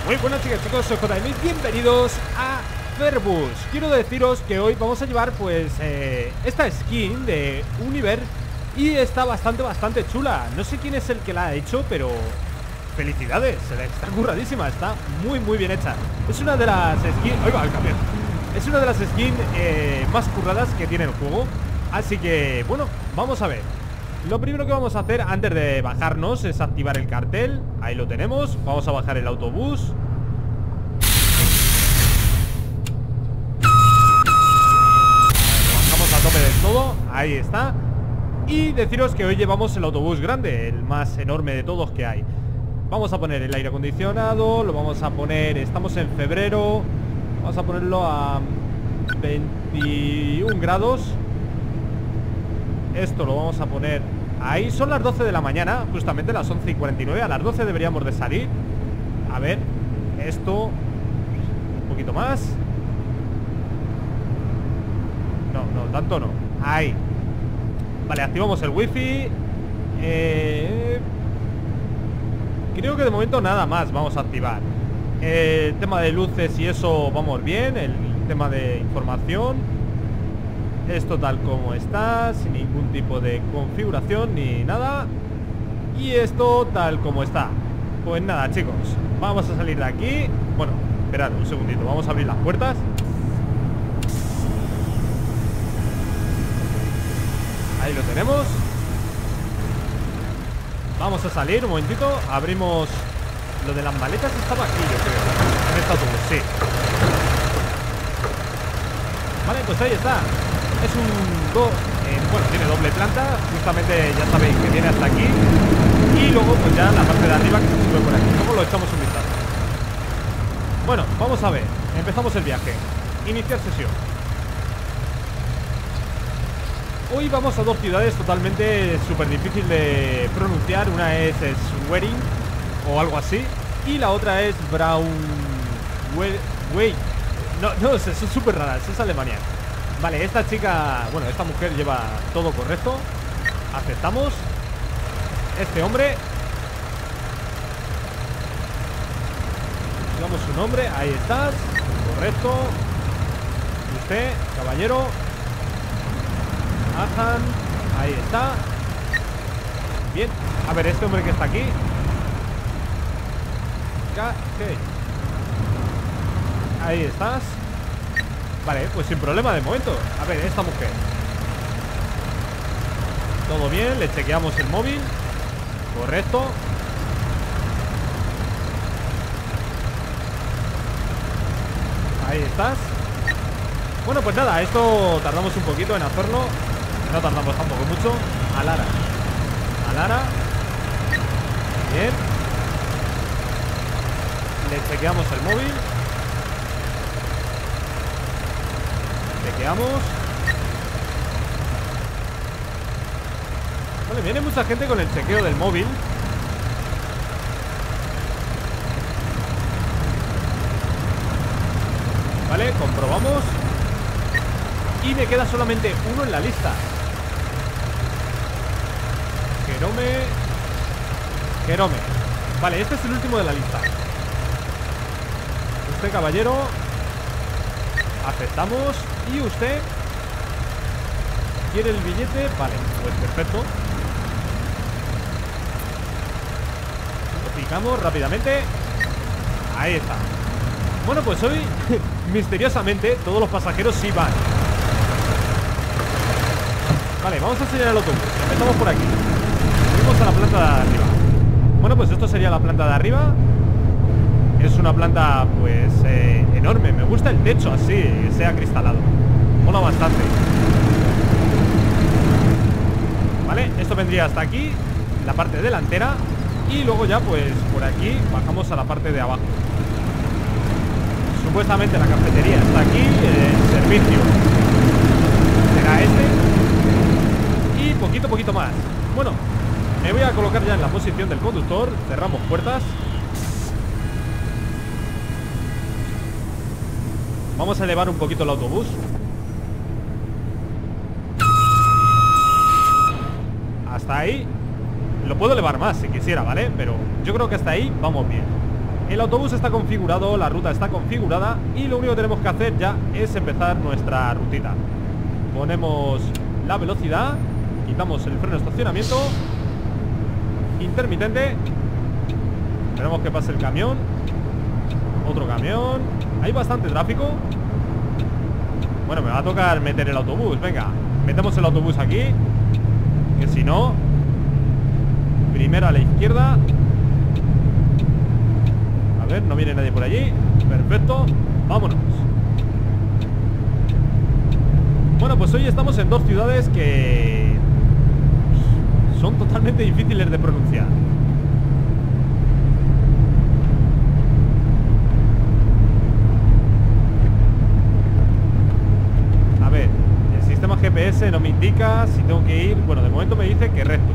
Muy buenas chicas, chicos, soy JM, bienvenidos a Ferbus. Quiero deciros que hoy vamos a llevar pues esta skin de Univer y está bastante chula. No sé quién es el que la ha hecho, pero felicidades, está curradísima, está muy bien hecha. Es una de las skins, oiga, el camión. Es una de las skins más curradas que tiene el juego. Así que, bueno, vamos a ver. Lo primero que vamos a hacer antes de bajarnos es activar el cartel. Ahí lo tenemos, vamos a bajar el autobús. Lo bajamos a tope del todo, ahí está. Y deciros que hoy llevamos el autobús grande, el más enorme de todos que hay. Vamos a poner el aire acondicionado, lo vamos a poner, estamos en febrero, vamos a ponerlo a 21 grados. Esto lo vamos a poner ahí, son las 12 de la mañana, justamente las 11:49, a las 12 deberíamos de salir. A ver, esto un poquito más. No, tanto no. Ahí. Vale, activamos el wifi. Creo que de momento nada más vamos a activar. El tema de luces y eso vamos bien. El tema de información, esto tal como está, sin ningún tipo de configuración ni nada. Y esto tal como está. Pues nada, chicos, vamos a salir de aquí. Bueno, esperad un segundito, vamos a abrir las puertas. Ahí lo tenemos. Vamos a salir un momentito. Abrimos. Lo de las maletas estaba aquí, yo creo, en este autobús, sí. Vale, pues ahí está. Es un bueno, tiene doble planta. Justamente ya sabéis que viene hasta aquí. Y luego pues ya la parte de arriba que se sube por aquí. Luego lo echamos un vistazo. Bueno, vamos a ver. Empezamos el viaje. Iniciar sesión. Hoy vamos a dos ciudades totalmente súper difícil de pronunciar. Una es Schwerin o algo así, y la otra es Braunschweig. No, son súper raras, es Alemania. Vale, esta chica, bueno, esta mujer lleva todo correcto. Aceptamos. Este hombre, digamos su nombre, ahí estás. Correcto. Usted, caballero. Ajan, ahí está. Bien, a ver, este hombre que está aquí. ¿Qué? Ahí estás. Vale, pues sin problema de momento. A ver, esta mujer. Todo bien, le chequeamos el móvil. Correcto. Ahí estás. Bueno, pues nada, esto tardamos un poquito en hacerlo. No tardamos tampoco mucho. A Lara. Bien. Le chequeamos el móvil. Chequeamos. Vale, viene mucha gente con el chequeo del móvil. Vale, comprobamos. Y me queda solamente uno en la lista. Jerome. Vale, este es el último de la lista. Usted, caballero. Aceptamos. Y usted quiere el billete. Vale, pues perfecto. Lo picamos rápidamente. Ahí está. Bueno, pues hoy misteriosamente todos los pasajeros sí van. Vale, vamos a enseñar el autobús. Empezamos por aquí. Subimos a la planta de arriba. Bueno, pues esto sería la planta de arriba. Es una planta, pues, enorme. Me gusta el techo así, que sea cristalado. Mola bastante. Vale, esto vendría hasta aquí, la parte delantera. Y luego ya, pues, por aquí bajamos a la parte de abajo. Supuestamente la cafetería está aquí. El servicio será este. Y poquito más. Bueno, me voy a colocar ya en la posición del conductor. Cerramos puertas. Vamos a elevar un poquito el autobús. Hasta ahí. Lo puedo elevar más si quisiera, ¿vale? Pero yo creo que hasta ahí vamos bien. El autobús está configurado, la ruta está configurada y lo único que tenemos que hacer ya es empezar nuestra rutita. Ponemos la velocidad, quitamos el freno de estacionamiento, intermitente. Esperemos que pase el camión. Otro camión. Hay bastante tráfico. Bueno, me va a tocar meter el autobús. Venga, metemos el autobús aquí, que si no, primero a la izquierda. A ver, no viene nadie por allí. Perfecto, vámonos. Bueno, pues hoy estamos en dos ciudades que son totalmente difíciles de pronunciar. A ver, el sistema GPS no me indica si tengo que ir. Bueno, de momento me dice que recto.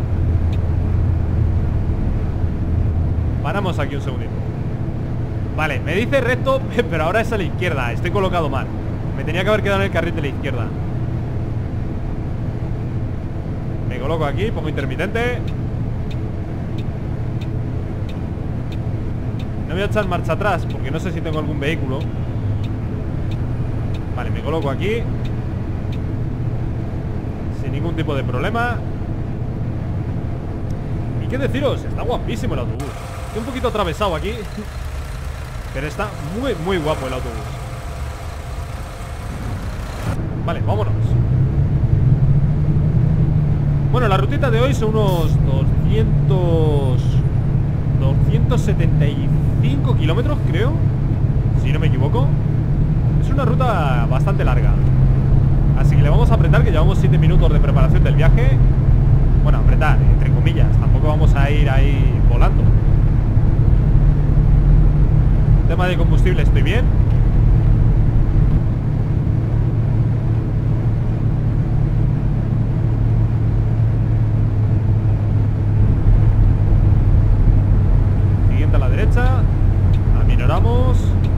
Paramos aquí un segundito. Vale, me dice recto, pero ahora es a la izquierda. Estoy colocado mal. Me tenía que haber quedado en el carril de la izquierda. Me coloco aquí, pongo intermitente. No voy a echar marcha atrás porque no sé si tengo algún vehículo. Vale, me coloco aquí sin ningún tipo de problema. Y qué deciros, está guapísimo el autobús. Estoy un poquito atravesado aquí, pero está muy, muy guapo el autobús. Vale, vámonos. Bueno, la rutita de hoy son unos 275 kilómetros, creo, si no me equivoco. Es una ruta bastante larga, así que le vamos a apretar, que llevamos 7 minutos de preparación del viaje. Bueno, apretar, entre comillas. Tampoco vamos a ir ahí volando. Tema de combustible, estoy bien. Siguiente a la derecha. Aminoramos.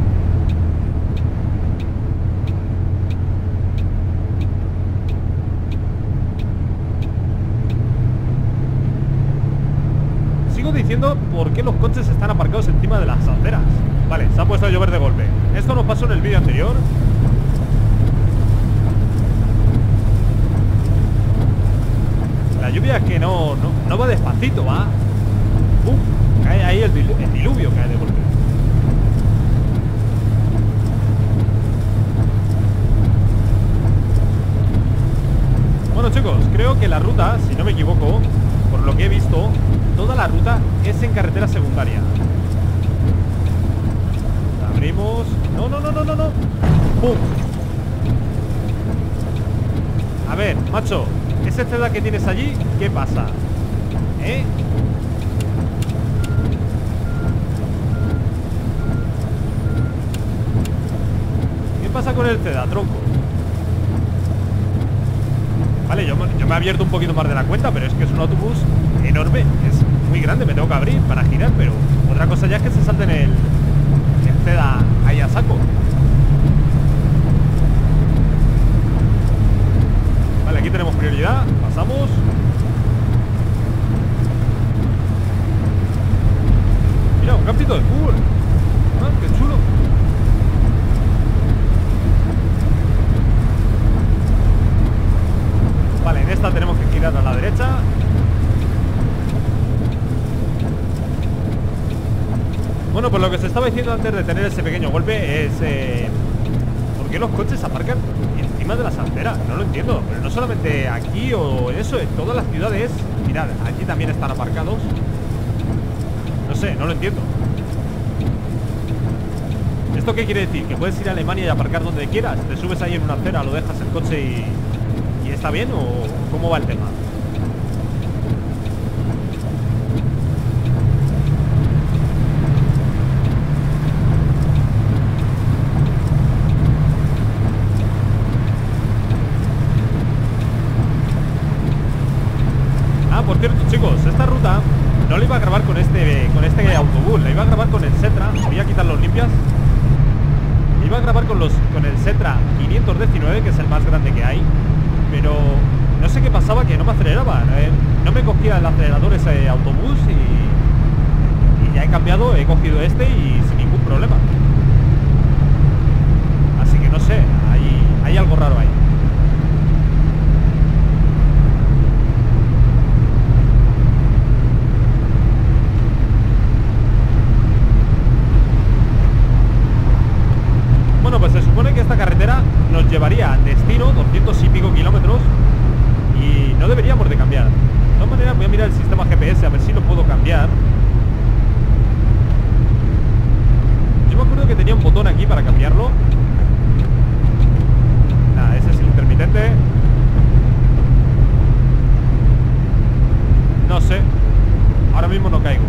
Sigo diciendo por qué los coches están aparcados encima de las aceras. Vale, se ha puesto a llover de golpe. Esto nos pasó en el vídeo anterior. La lluvia es que no va despacito, va. Cae ahí el diluvio, cae de golpe. Bueno, chicos, creo que la ruta, si no me equivoco, por lo que he visto, toda la ruta es en carretera secundaria. Abrimos. No. ¡Pum! A ver, macho, ese CEDA que tienes allí, ¿qué pasa? ¿Eh? ¿Qué pasa con el CEDA, tronco? Vale, yo me he abierto un poquito más de la cuenta, pero es que es un autobús enorme, es muy grande, me tengo que abrir para girar, pero otra cosa ya es que se salten el CEDA ahí a saco. Vale, aquí tenemos prioridad, pasamos. Mira, un campito de fútbol. Ah, qué chulo. Vale, en esta tenemos que girar a la derecha. Bueno, pues lo que se estaba diciendo antes de tener ese pequeño golpe es ¿por qué los coches aparcan encima de las aceras? No lo entiendo, pero no solamente aquí o eso, en todas las ciudades. Mirad, aquí también están aparcados. No sé, no lo entiendo. ¿Esto qué quiere decir? ¿Que puedes ir a Alemania y aparcar donde quieras? ¿Te subes ahí en una acera, lo dejas el coche y está bien? ¿O cómo va el tema? Por cierto, chicos, esta ruta no la iba a grabar con este autobús, la iba a grabar con el Setra. Voy a quitar los limpias. La iba a grabar con el Setra 519, que es el más grande que hay. Pero no sé qué pasaba, que no me aceleraba. No me cogía el acelerador ese autobús y que ya he cambiado, he cogido este y sin ningún problema. Así que no sé, hay algo raro ahí. Bueno, pues se supone que esta carretera nos llevaría al destino, 200 y pico kilómetros, y no deberíamos de cambiar. De todas maneras voy a mirar el sistema GPS a ver si lo puedo cambiar. Yo me acuerdo que tenía un botón aquí para cambiarlo. Nada, ese es el intermitente. No sé. Ahora mismo no caigo.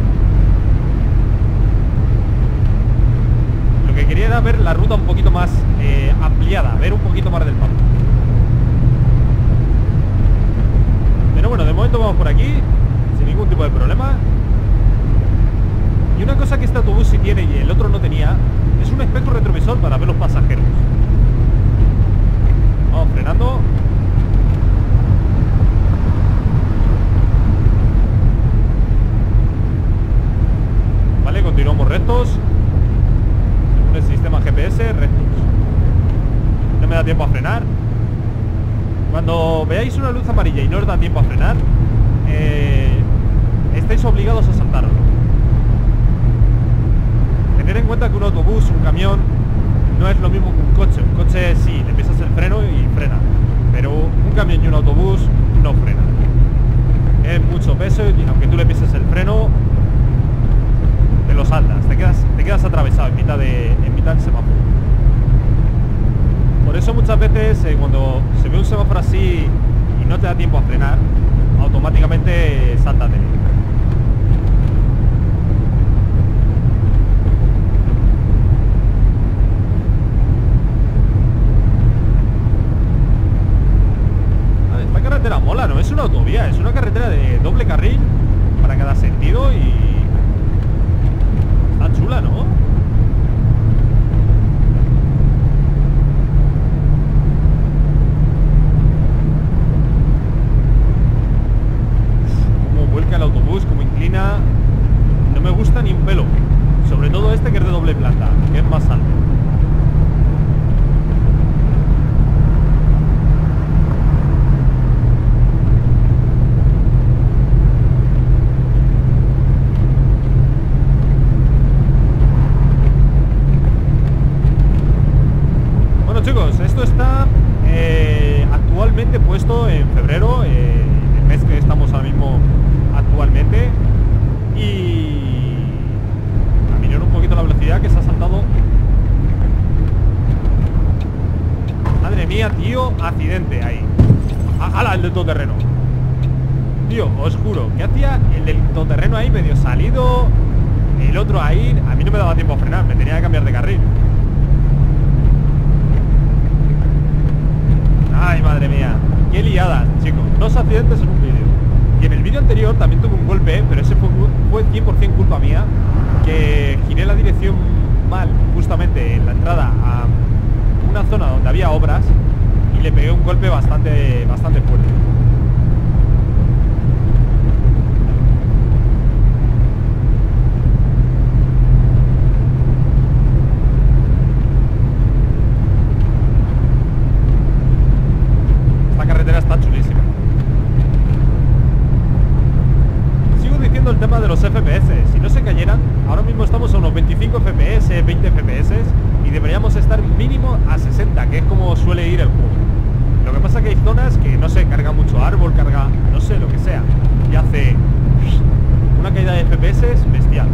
Lo que quería era ver la ruta un poquito más ampliada, ver un poquito más del mapa. Pero bueno, de momento vamos por aquí sin ningún tipo de problema. Y una cosa que este autobús sí tiene y el otro no tenía es un espejo retrovisor para ver los pasajeros. Vamos frenando. Vale, continuamos rectos. Según el sistema GPS, rectos. No me da tiempo a frenar. Cuando veáis una luz amarilla y no os da tiempo a frenar, estáis obligados a saltarlo. Tener en cuenta que un autobús, un camión, no es lo mismo que un coche. Un coche sí, le pisas el freno y frena, pero un camión y un autobús no frena. Es mucho peso y aunque tú le pises el freno, te lo saltas, te quedas atravesado en mitad del semáforo. Por eso muchas veces cuando se ve un semáforo así y no te da tiempo a frenar, automáticamente sáltate. Esta carretera mola, no es una autovía, es una carretera de doble carril para cada sentido y está chula, ¿no? El autobús, como inclina, no me gusta ni un pelo, sobre todo este que es de doble planta, que es más alto. Bueno chicos, esto está actualmente puesto en febrero, el mes que estamos ahora mismo actualmente, y a mirar un poquito la velocidad que se ha saltado. Madre mía, tío, accidente ahí. ¡Hala, el del todoterreno! Tío, os juro, ¿qué hacía el del todoterreno ahí medio salido? El otro ahí, a mí no me daba tiempo a frenar, me tenía que cambiar de carril. Ay, madre mía, qué liada, chicos. 2 accidentes en un vídeo. Y en el vídeo anterior también tuve un golpe, pero ese fue 100% culpa mía, que giré la dirección mal, justamente en la entrada a una zona donde había obras, y le pegué un golpe bastante fuerte. Esta carretera está chulísima. El tema de los FPS, si no se cayeran, ahora mismo estamos a unos 25 FPS, 20 FPS y deberíamos estar mínimo a 60, que es como suele ir el juego. Lo que pasa es que hay zonas que no se carga mucho árbol, carga, no sé, lo que sea, y hace una caída de FPS bestial.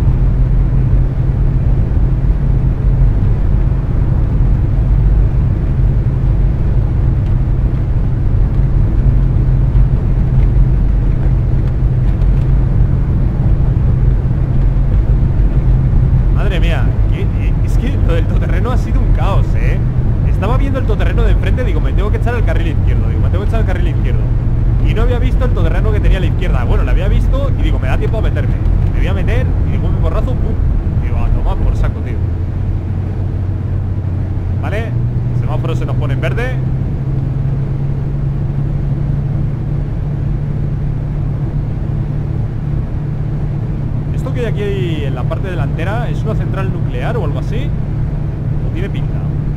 Ha sido un caos, estaba viendo el todoterreno de enfrente, digo, me tengo que echar al carril izquierdo, y no había visto el todoterreno que tenía a la izquierda. Bueno, lo había visto y digo, me da tiempo a meterme, me voy a meter y digo, un porrazo, ¡pum! Digo, a tomar por saco, tío. Vale, el semáforo se nos pone en verde. Esto que hay aquí delantera? ¿Es una central nuclear o algo así? ¿O tiene pinta?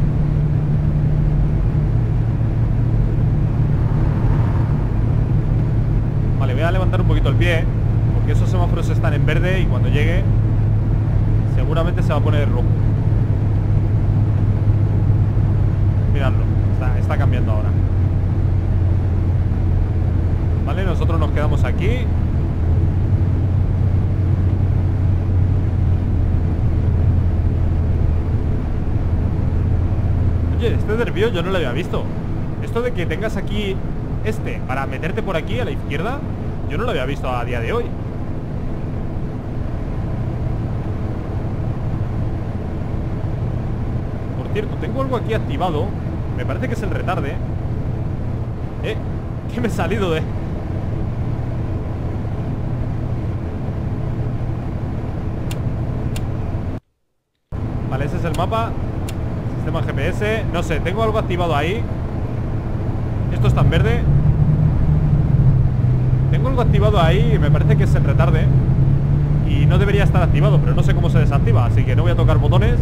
Vale, voy a levantar un poquito el pie, porque esos semáforos están en verde y cuando llegue seguramente se va a poner rojo. Miradlo, está cambiando ahora. Vale, nosotros nos quedamos aquí. Oye, este desvío yo no lo había visto. Esto de que tengas aquí para meterte por aquí a la izquierda, yo no lo había visto a día de hoy. Por cierto, tengo algo aquí activado. Me parece que es el retarde. ¿Qué me he salido de...? Vale, ese es el mapa. Sistema GPS. No sé, tengo algo activado ahí. Esto está en verde. Tengo algo activado ahí y me parece que es el retarde. Y no debería estar activado, pero no sé cómo se desactiva, así que no voy a tocar botones,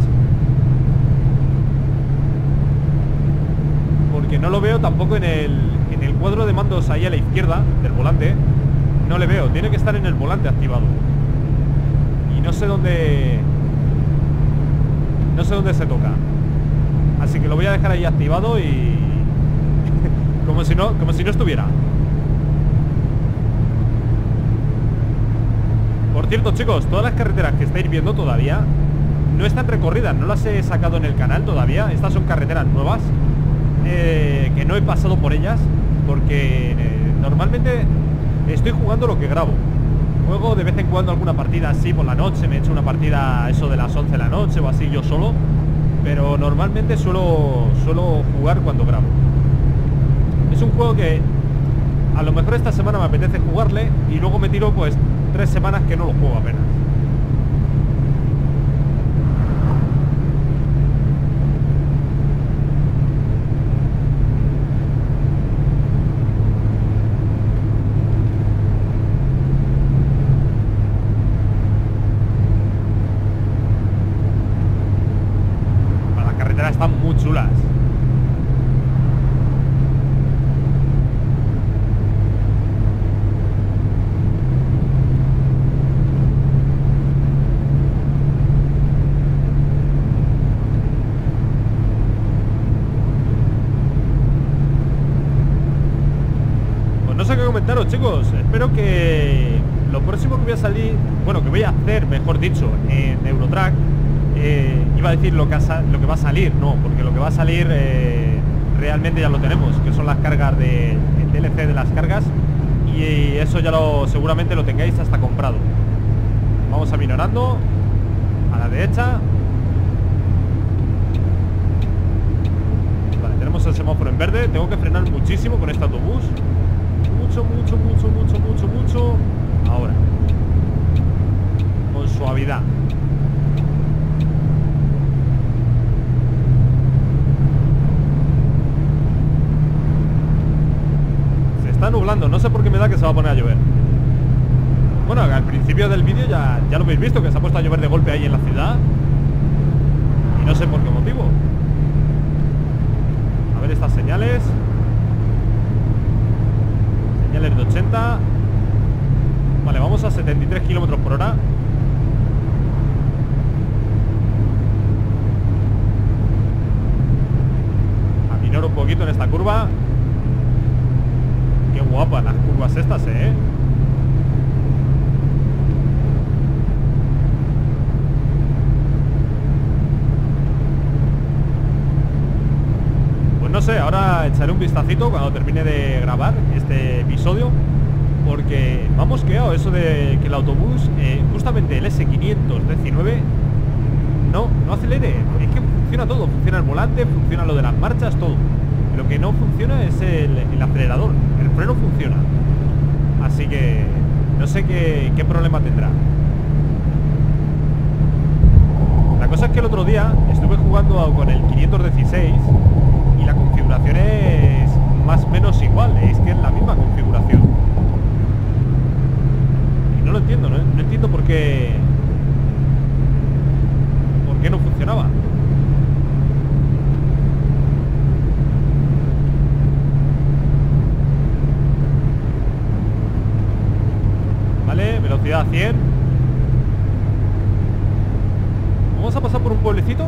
porque no lo veo tampoco en el cuadro de mandos ahí a la izquierda del volante. No le veo, tiene que estar en el volante activado. Y no sé dónde se toca. Así que lo voy a dejar ahí activado y... como si no estuviera. Por cierto, chicos, todas las carreteras que estáis viendo todavía no están recorridas, no las he sacado en el canal todavía. Estas son carreteras nuevas, que no he pasado por ellas, porque normalmente estoy jugando lo que grabo. Juego de vez en cuando alguna partida así por la noche, me he hecho una partida eso de las 11 de la noche o así yo solo, pero normalmente suelo jugar cuando grabo. Es un juego que a lo mejor esta semana me apetece jugarle y luego me tiro pues 3 semanas que no lo juego apenas. Las carreteras están muy chulas. Comentaros, chicos, espero que lo próximo que voy a salir, bueno, que voy a hacer, mejor dicho, en Eurotrack, iba a decir lo que va a salir, no, porque lo que va a salir realmente ya lo tenemos, que son las cargas el DLC de las cargas, y eso ya seguramente lo tengáis hasta comprado. Vamos aminorando a la derecha. Vale, tenemos el semáforo en verde. Tengo que frenar muchísimo con este autobús. Mucho. Ahora, con suavidad. Se está nublando, no sé por qué me da que se va a poner a llover. Bueno, al principio del vídeo ya lo habéis visto, que se ha puesto a llover de golpe ahí en la ciudad. Y no sé por qué motivo. A ver estas señales. Señales de 80. Vale, vamos a 73 kilómetros por hora. Aminoro un poquito en esta curva. Qué guapas las curvas estas, Pues no sé, ahora echaré un vistacito cuando termine de grabar este episodio, porque me ha mosqueado eso de que el autobús, justamente el S519, no acelere. Es que funciona todo, funciona el volante, funciona lo de las marchas, todo. Lo que no funciona es el acelerador, el freno funciona. Así que no sé qué problema tendrá. La cosa es que el otro día estuve jugando con el 516 y la configuración es más o menos igual, es que es la misma configuración. Y no lo entiendo, no entiendo por qué vamos a pasar por un pueblecito.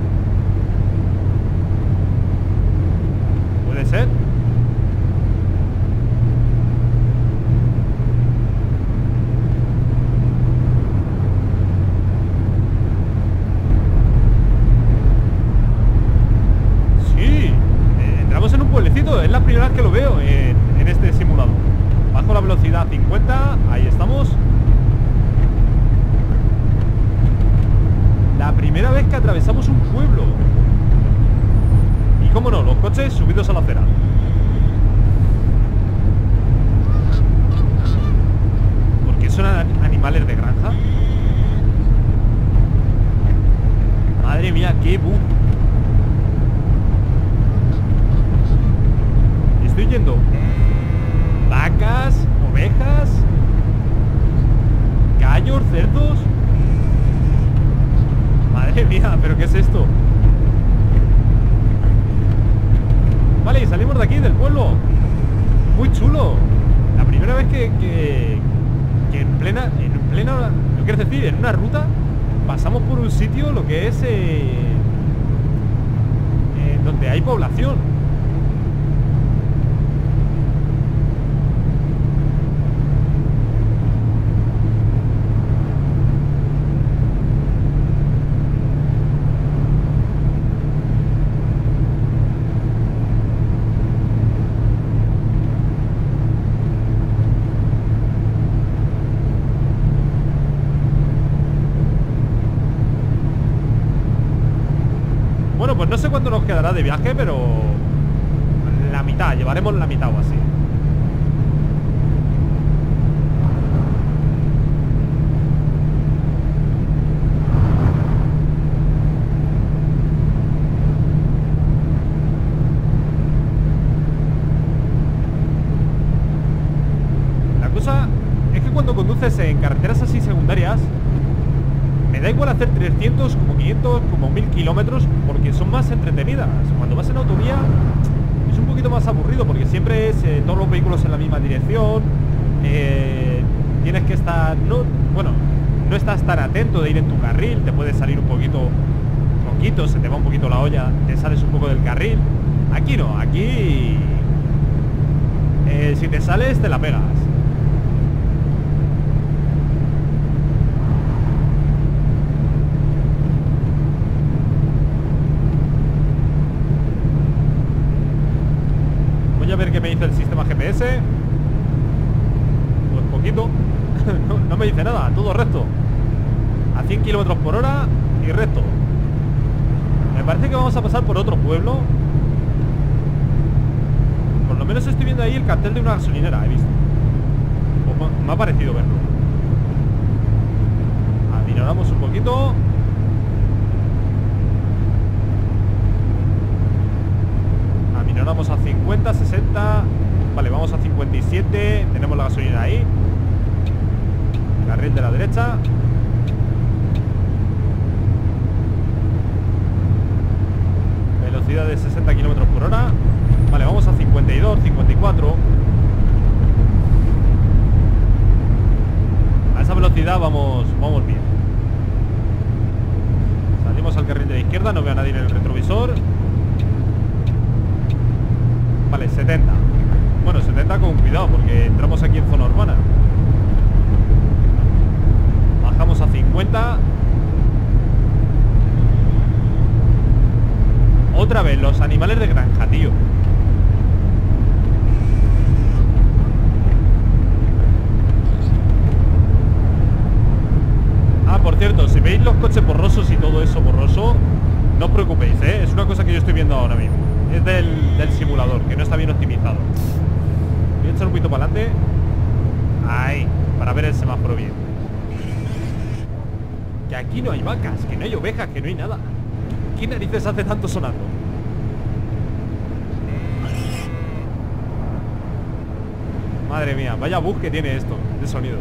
Puede ser. Sí, entramos en un pueblecito. Es la primera vez que lo veo en este simulador. Bajo la velocidad a 50. Ahí estamos. La primera vez que atravesamos un pueblo. Y cómo no, los coches subidos a la acera. ¿Por qué son animales de granja? Madre mía, qué bug. Estoy yendo vacas, ovejas, gallos, cerdos. Madre mía, ¿pero qué es esto? Vale, y salimos de aquí, del pueblo. Muy chulo. La primera vez que en plena, ¿lo quieres decir? En una ruta pasamos por un sitio, lo que es donde hay población. Bueno, pues no sé cuánto nos quedará de viaje, pero la mitad, llevaremos la mitad o así. La cosa es que cuando conduces en carreteras así secundarias, me da igual hacer 300, como 500, como 1000 kilómetros, porque son más entretenidas. Cuando vas en autovía es un poquito más aburrido, porque siempre es todos los vehículos en la misma dirección. Tienes que estar, no estás tan atento de ir en tu carril, te puedes salir un poquito, se te va un poquito la olla, te sales un poco del carril. Aquí no, aquí si te sales te la pegas. A ver qué me dice el sistema GPS. Pues poquito. no me dice nada, todo recto. A 100 kilómetros por hora y recto. Me parece que vamos a pasar por otro pueblo. Por lo menos estoy viendo ahí el cartel de una gasolinera, he visto. O me ha parecido verlo. Adineramos un poquito. Vamos a 50, 60. Vale, vamos a 57. Tenemos la gasolina ahí. Carril de la derecha. Velocidad de 60 kilómetros por hora. Vale, vamos a 52, 54. A esa velocidad vamos bien. Salimos al carril de la izquierda. No veo a nadie en el retrovisor. Vale, 70. Bueno, 70 con cuidado, porque entramos aquí en zona urbana. Bajamos a 50. Otra vez, los animales de granja, tío. Ah, por cierto, si veis los coches borrosos y todo eso borroso, no os preocupéis, ¿eh? Es una cosa que yo estoy viendo ahora mismo. Es del simulador, que no está bien optimizado. Voy a echar un poquito para adelante. Ahí, para ver el semáforo bien. Que aquí no hay vacas, que no hay ovejas, que no hay nada. ¿Qué narices hace tanto sonando? Madre mía, vaya bug que tiene esto de sonido.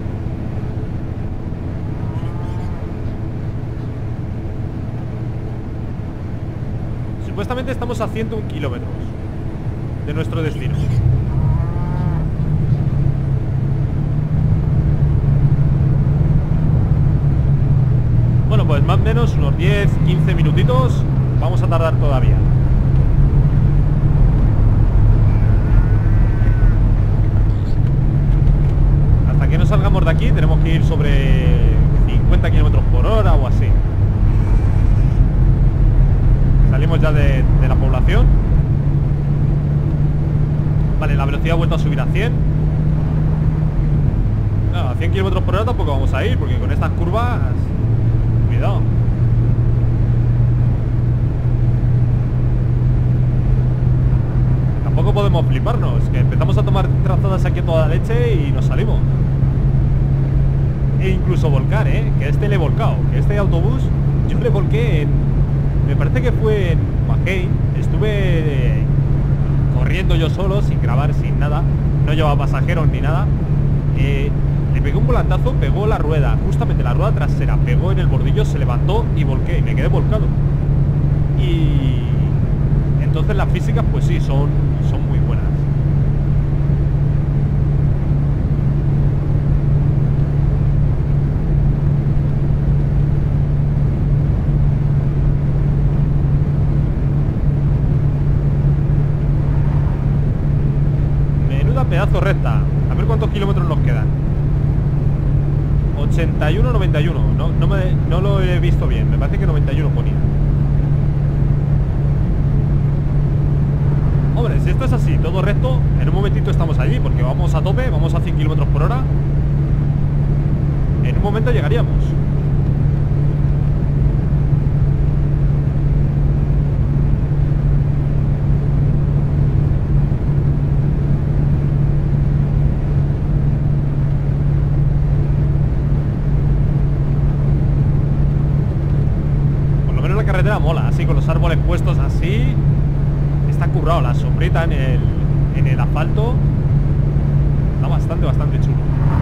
Supuestamente estamos a 101 kilómetros de nuestro destino. pues más o menos unos 10-15 minutitos vamos a tardar todavía. Hasta que no salgamos de aquí tenemos que ir sobre 50 kilómetros por hora o así. Salimos ya de la población. Vale, la velocidad ha vuelto a subir a 100. No, a 100 kilómetros por hora tampoco vamos a ir, porque con estas curvas... Cuidado. Tampoco podemos fliparnos, que empezamos a tomar trazadas aquí a toda leche y nos salimos. E incluso volcar, que este le he volcado. Que este autobús yo le volqué en... Me parece que fue en Bahrein. Estuve corriendo yo solo, sin grabar, sin nada. No llevaba pasajeros ni nada. Le pegué un volantazo, pegó la rueda, justamente la rueda trasera, pegó en el bordillo, se levantó y volqué, y me quedé volcado. Y entonces las físicas pues sí, son muy buenas. Menuda pedazo recta. A ver cuántos kilómetros nos quedan. 81-91. No lo he visto bien. Me parece que 91 ponía. Hombre, si esto es así, todo recto, en un momentito estamos allí, porque vamos a tope, vamos a 100 kilómetros por hora. En un momento llegaríamos. Mola, así con los árboles puestos así. Está currado, la sombrita en el asfalto. Está bastante chulo.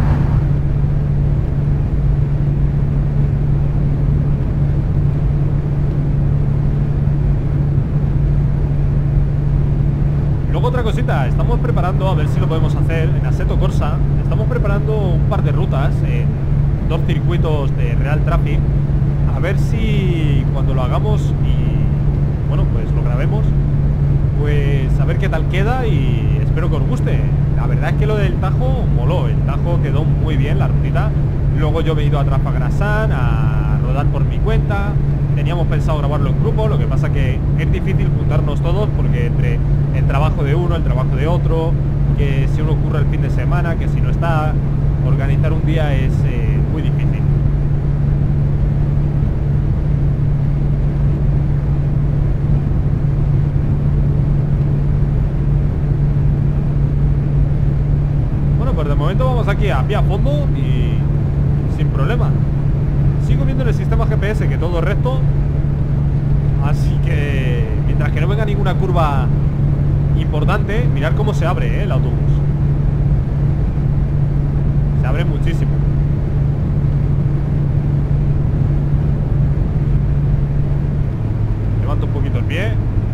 Luego otra cosita, estamos preparando, a ver si lo podemos hacer en Assetto Corsa. Estamos preparando un par de rutas en 2 circuitos de Real Traffic. A ver si cuando lo hagamos y bueno, pues lo grabemos, pues a ver qué tal queda y espero que os guste. La verdad es que lo del Tajo moló, el Tajo quedó muy bien, la rutita. Luego yo me he ido a Trafalgar a rodar por mi cuenta. Teníamos pensado grabarlo en grupo, lo que pasa que es difícil juntarnos todos porque entre el trabajo de uno, el trabajo de otro, que si uno ocurre el fin de semana, que si no está, organizar un día es muy difícil. Pues de momento vamos aquí a pie a fondo y sin problema. Sigo viendo en el sistema GPS que todo es recto, así que mientras que no venga ninguna curva importante, mirar cómo se abre el autobús. Se abre muchísimo. Levanto un poquito el pie.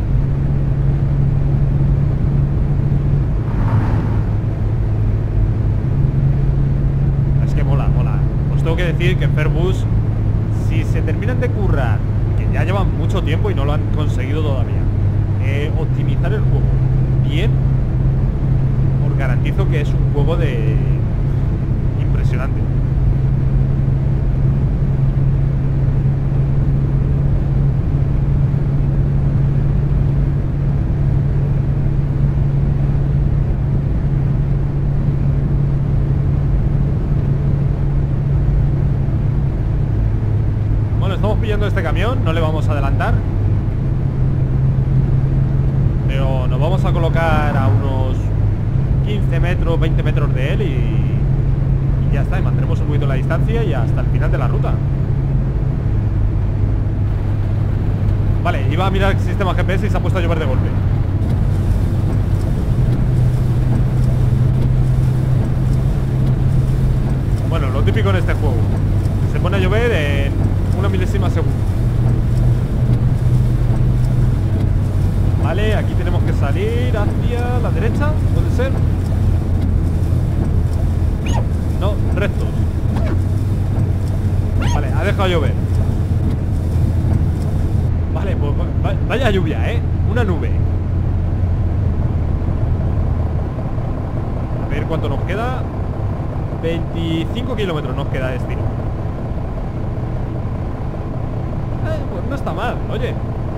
Tengo que decir que Fairbus, si se terminan de currar, que ya llevan mucho tiempo y no lo han conseguido todavía, optimizar el juego bien, os garantizo que es un juego impresionante. Estamos pillando este camión, no le vamos a adelantar, pero nos vamos a colocar a unos 15 metros, 20 metros de él y ya está, y mantendremos un poquito la distancia y hasta el final de la ruta. Vale, iba a mirar el sistema GPS y se ha puesto a llover de golpe. Bueno, lo típico en este juego, se pone a llover en una milésima segundo. Vale, aquí tenemos que salir hacia la derecha, ¿puede ser? No, rectos. Vale, ha dejado llover. Vale, pues vaya lluvia, una nube. A ver cuánto nos queda. 25 kilómetros nos queda de destino. Pues no está mal, oye.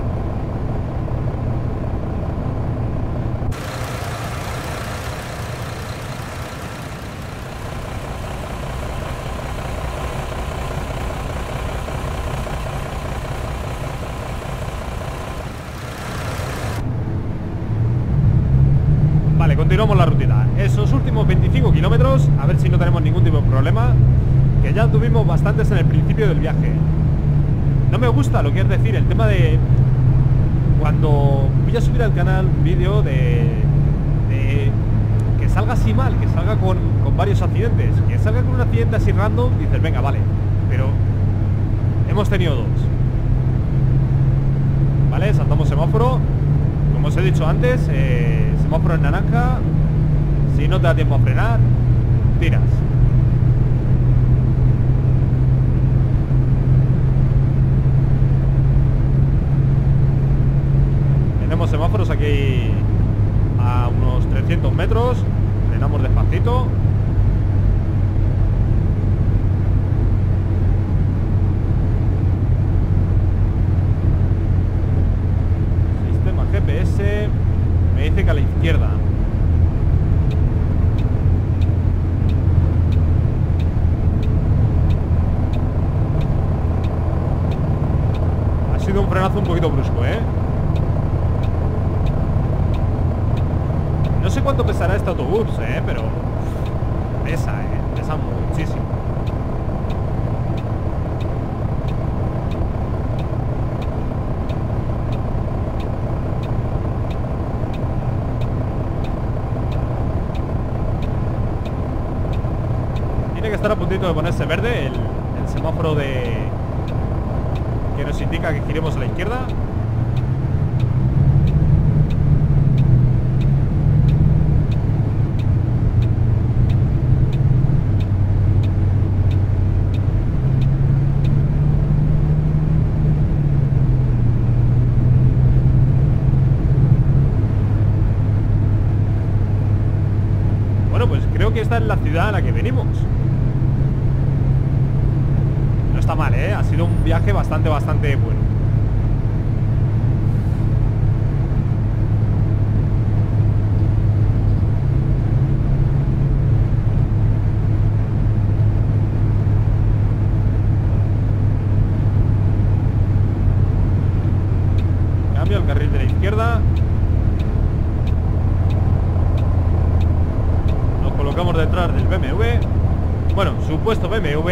Vale, continuamos la rutita. Esos últimos 25 kilómetros, a ver si no tenemos ningún tipo de problema, que ya tuvimos bastantes en el principio del viaje. No me gusta lo que es decir el tema de cuando voy a subir al canal un vídeo de que salga así mal, que salga con varios accidentes, que salga con un accidente así random, dices, venga, vale, pero hemos tenido dos. Vale, saltamos semáforo. Como os he dicho antes, semáforo en naranja. Si no te da tiempo a frenar, tiras. Tenemos semáforos aquí a unos 300 metros. Frenamos despacito. Sistema GPS me dice que a la izquierda. Ha sido un frenazo un poquito brusco, No sé cuánto pesará este autobús, pero pesa muchísimo. Tiene que estar a puntito de ponerse verde el semáforo que nos indica que giremos a la izquierda. Creo que esta es la ciudad a la que venimos. No está mal, Ha sido un viaje bastante bueno. Cambio al carril de la izquierda. Colocamos detrás del BMW. Bueno, supuesto BMW.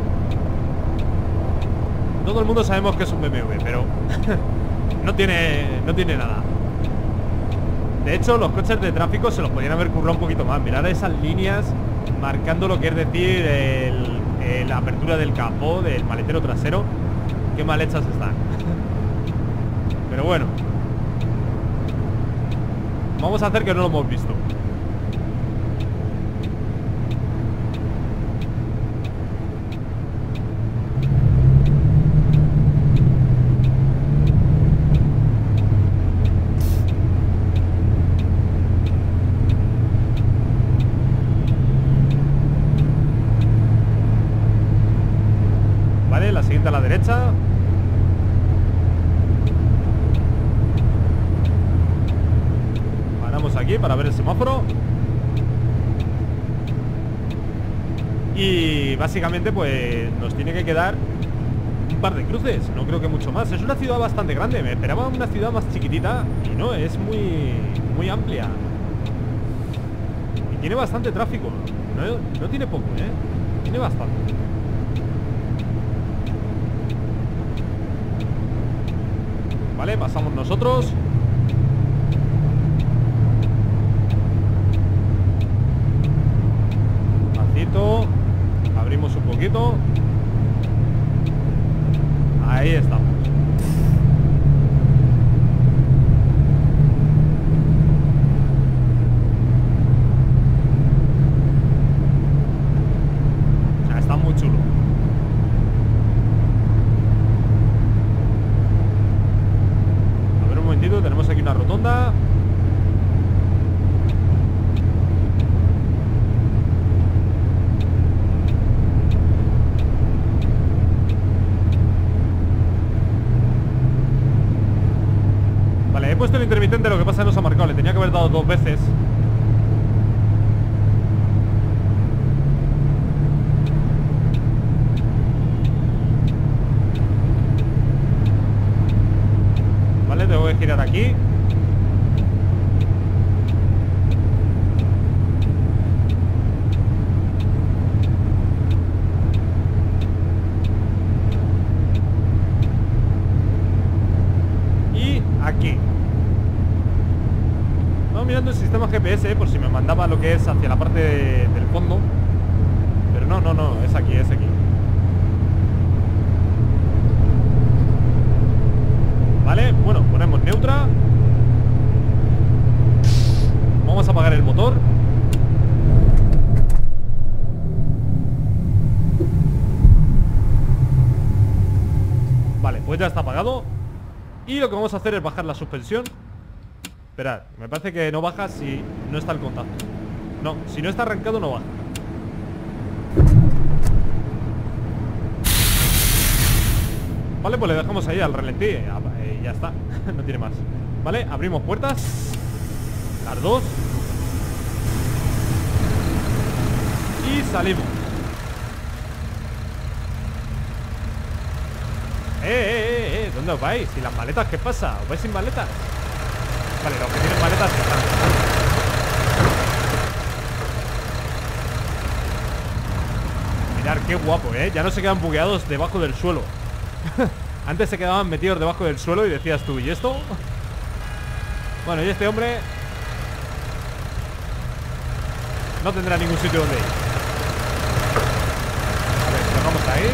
Todo el mundo sabemos que es un BMW, pero no tiene nada. De hecho, los coches de tráfico se los podrían haber currado un poquito más. Mirad esas líneas marcando lo que es decir la apertura del capó, del maletero trasero. Qué mal hechas están. Pero bueno, vamos a hacer que no lo hemos visto. La siguiente a la derecha. Paramos aquí para ver el semáforo. Y básicamente pues nos tiene que quedar un par de cruces. No creo que mucho más. Es una ciudad bastante grande. Me esperaba una ciudad más chiquitita y no, es muy amplia. Y tiene bastante tráfico. No tiene poco, tiene bastante. Vale, pasamos nosotros. Despacito. Abrimos un poquito. Ahí estamos. Está muy chulo. he puesto el intermitente, lo que pasa es que no se ha marcado. Le tenía que haber dado 2 veces. Vale, tengo que girar aquí. Aquí. Estamos mirando el sistema GPS, por si me mandaba lo que es hacia la parte del fondo. Pero no, es aquí, es aquí. Vale, bueno, ponemos neutra. Vamos a apagar el motor. Vale, pues ya está apagado. Y lo que vamos a hacer es bajar la suspensión. Esperad, me parece que no baja si no está el contacto. No, si no está arrancado no baja. Vale, pues le dejamos ahí al ralentí y ya está. No tiene más. Vale, abrimos puertas. Las dos. Y salimos. ¿Dónde os vais? ¿Y las maletas qué pasa? ¿Os vais sin maletas? Vale, los que tienen maletas están. Mirad qué guapo, ya no se quedan bugueados debajo del suelo. Antes se quedaban metidos debajo del suelo y decías tú, ¿y esto? Bueno, y este hombre no tendrá ningún sitio donde ir. A ver, lo vamos ahí.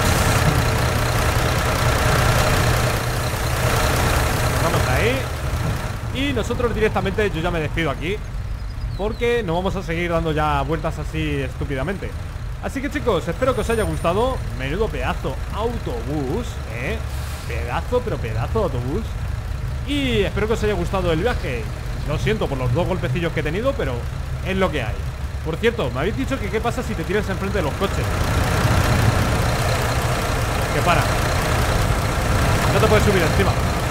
Y nosotros directamente, yo ya me despido aquí, porque no vamos a seguir dando ya vueltas así estúpidamente. Así que chicos, espero que os haya gustado. Menudo pedazo autobús, pedazo, pero pedazo autobús. Y espero que os haya gustado el viaje. Lo siento por los 2 golpecillos que he tenido, pero es lo que hay. Por cierto, me habéis dicho que qué pasa si te tiras enfrente de los coches. Que para. No te puedes subir encima.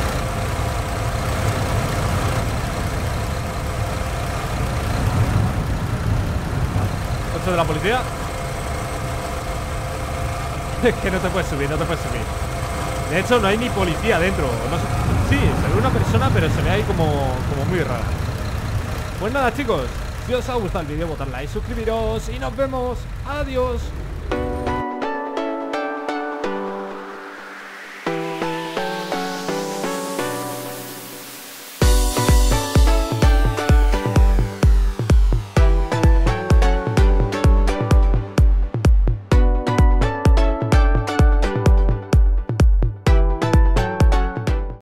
De la policía. Es que no te puedes subir, no te puedes subir. De hecho no hay ni policía dentro, no sé. Sí, se ve una persona, pero se ve ahí como muy rara. Pues nada chicos, si os ha gustado el vídeo, botad like, suscribiros y nos vemos. Adiós.